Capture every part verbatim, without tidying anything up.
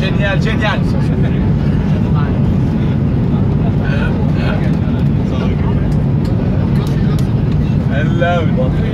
Génial, génial. Hello.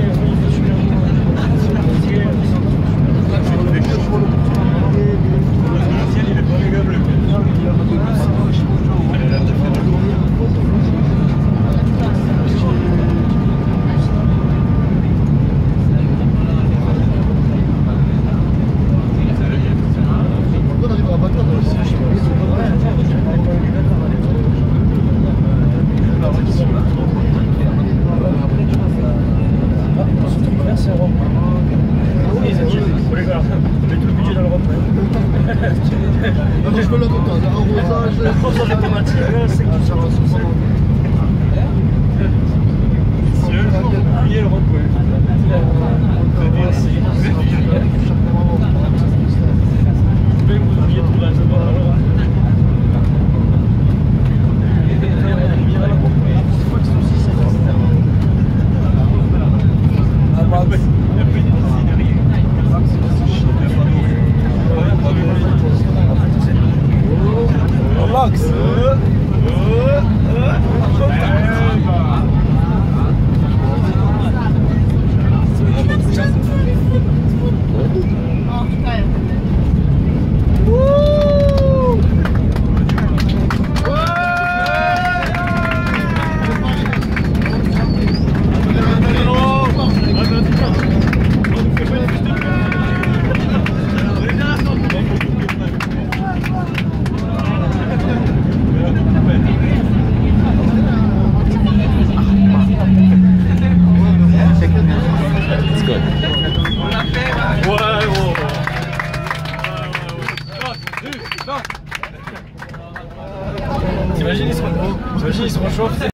Je peux le comprendre, arrosage, arrosage automatique, c'est que ça va se prendre. Si le jour vous oubliez le rond-point. Vous oubliez tout là, c'est bon alors. Relax. T'imagines, ils se rechauffent.